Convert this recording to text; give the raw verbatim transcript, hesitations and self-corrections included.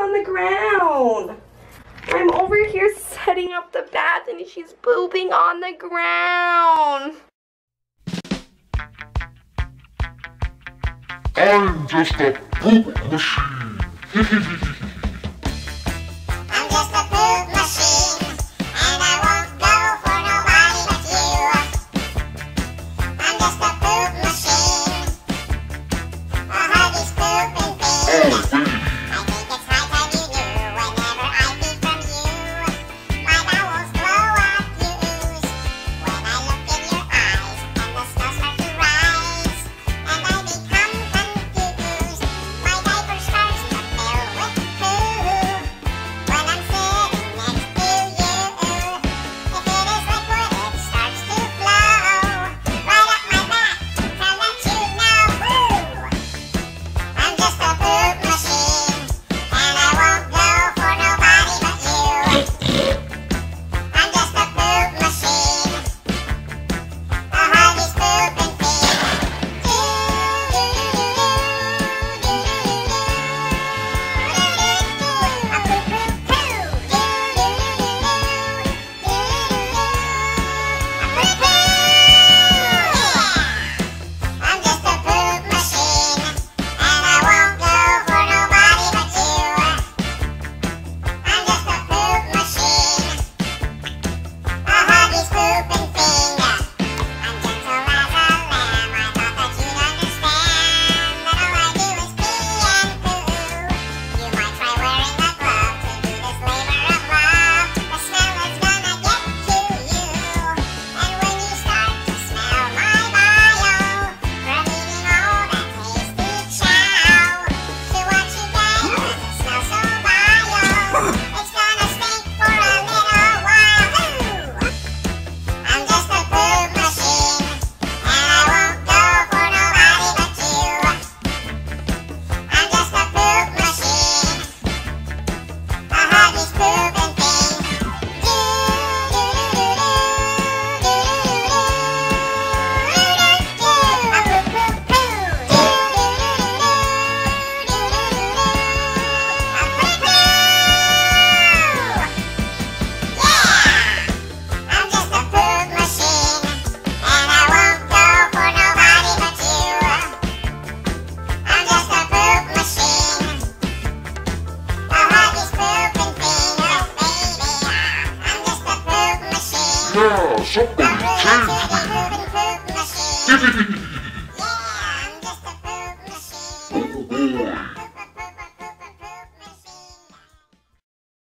on the ground. I'm over here setting up the bath and she's pooping on the ground. I'm just a poop machine. I'm just a poop machine, and I won't go for nobody but you. I'm just a poop machine, a huggy's pooping thing. I think it's high time you knew, whenever I peep from you, my bowels blow up views. When I look in your eyes, and the snow starts to rise, and I become confused. My diaper starts to fill with poo. When I'm sitting next to you, if it is liquid, it starts to flow right up my back to let you know. Woo! I'm just a poop machine, and I won't go for nobody but you. I'm just a poop machine, a huggy's pooping thing. A poop poop poo. I'm just a poop machine, and I won't go for nobody but you. I'm just a poop machine, a huggy's pooping thing. I'm gentle as a lamb, I thought that you'd understand that all I do is pee and poo. You might try wearing a glove to do this labor of love. The smell is gonna get to you, and when you start to smell my bio, from eating all that tasty chow, to what you get is a smell so vile, it's gonna stink for a little while. Ooh! I'm just a poop machine, and I won't go for nobody but you. I'm just a poop machine, a huggy's pooping thing. A poop poop poo. A poop poo. Yeah! I'm just a poop machine, and I won't go for nobody but you. I'm just a poop machine, a huggy's pooping thing. Oh baby, I'm just a poop machine. Yeah, somebody change